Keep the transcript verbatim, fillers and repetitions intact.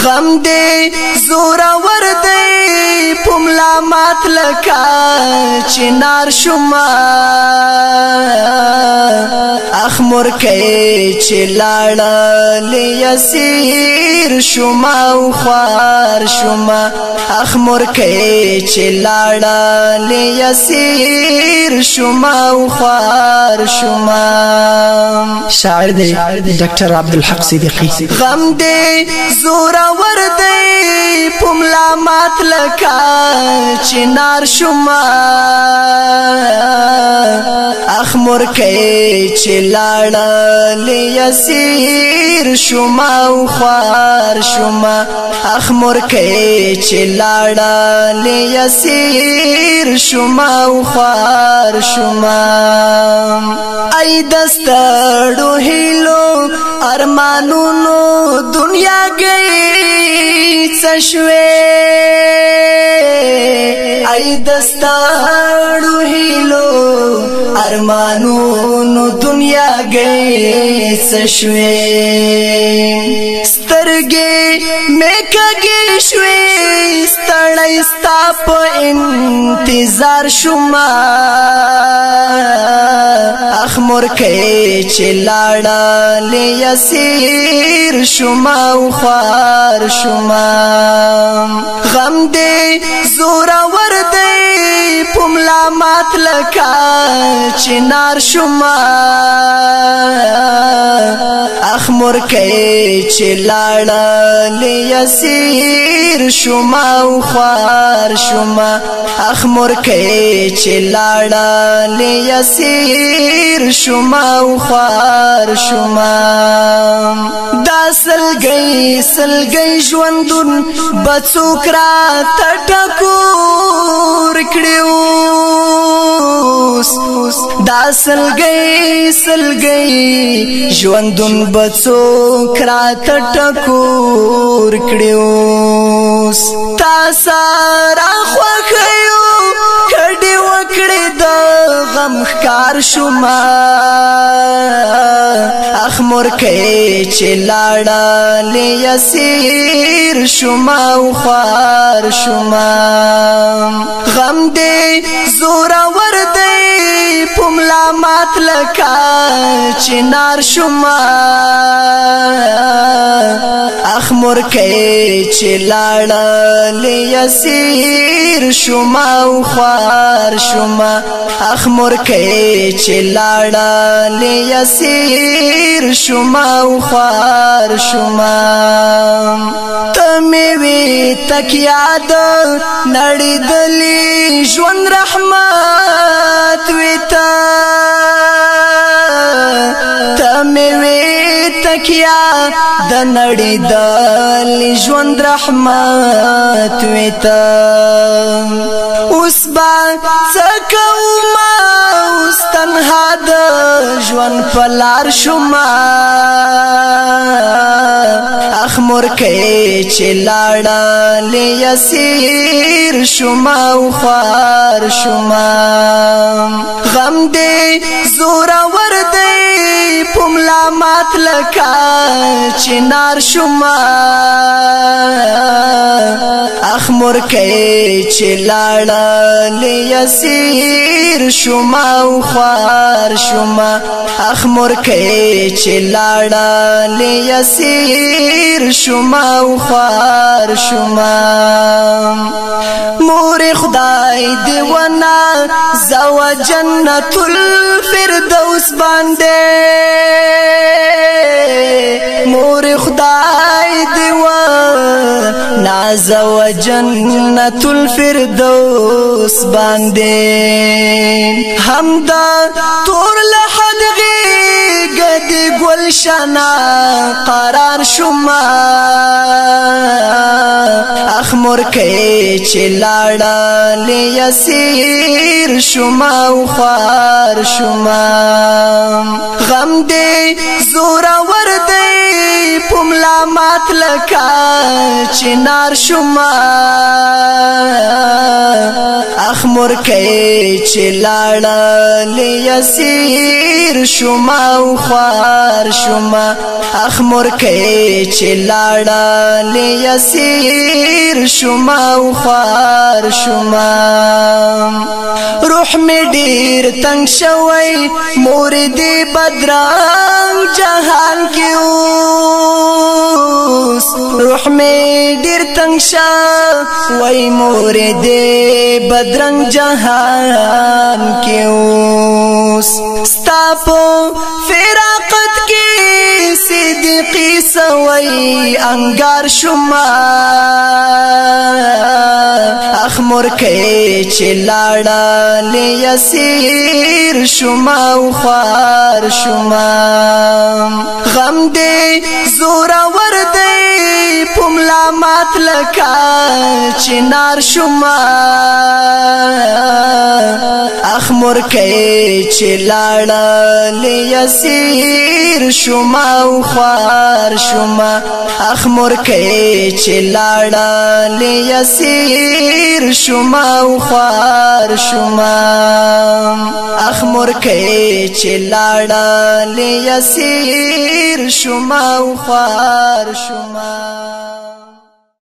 غم دې زورا ور دې پملا مات لکا چنار شما اخمر کئ چلاړه لیسیر شما او خوار شما اخمر کئ چلاړه لیسیر شما او خوار شما. شاعر دی ډاکټر عبدالحق صدیقی. غم دې زورا ور دې پملا مات لکا چنار شما اخمر کئ چلاړه لیسیر شما او خوار شما اخمر کئ چلاړه لیسیر شما او خوار شما. ای دستړو هیلو ارمانونو دنیا گئی چشوے ای دستړو هیلو ارمانونو دنیا گئی چشوے سترګې میکګې شوې ستړی ستا په انتظار شوما اخمر کئ چلاړه لیسیر شما او خوار شما. غم دې زورا ور دې پملا مات لکا چنار شما اخمر کئ چلاړه لیسیر شما او خوار شما اخمر کئ چلاړه لیسیر شما او خوار شما. دا سلګي سلګي ژوندون بڅوک را تټکور کړیو دا سلګي سلګي ژوندون بڅوک را تټکور کړیو تا سارا خوخیو کډي وکړې د غم ښکار شوما اخمر کئ چلاړه لیسیر شما او خوار شما. غم دې زورا ور دې پملا مات لکا چنار شما اخمر کئ چلاړه لیسیر شما او خوار شما اخمر کئ چلاړه لیسیر شما او خوار شما. تمه وی تکیاد نړۍ دلی ژوند رحمت وتا تمه وی تکیا د نړۍ دلی ژوند رحمت وتا اوس با څکوما اوس تنها د ژوند پلار شوما اخمر کئ چلاړه لیسیر شما او خوار شما. غم دې زورا ور دې پملا مات لکا چنار شما اخمر کئ چلاړه لیسیر شما او خوار شما اخمر کئ چلاړه لیسیر شما او خوار شما. مور خدای دی ونا زو جنت الفردوس باندې مور خدای دی ونا زو جنت الفردوس باندې حمدا تور لحد غدی گلشنا قرار شما اخمر کئ چلاړه لیسیر شما او خوار شما. غم دې زورا ور دې پملا مات لکا چنار شما اخمر کئی چلاڑا لیسیر شما و خوار شما اخمر کئی چلاڑا لیسیر شما و خوار شما روح می ډیر تنگ شوی موردی بدرنگ جهان کی اوس روح می ډیر تنگ شوی موردی بدرنگ جهان کی اوس ستا په فراقت کی صدیقی سوی انگار شما اخمر کئی چلاڑا لیسیر شما و خوار شما غم دے زورا وردے پملا مات لکا چنار شما اخمر کئی چلاڑا لیسیر شما و خوار شما اخمر کئی چلاڑا لیسیر شما و خوار شما اخمر کئی چلاڑا لیسیر شما و خوار شما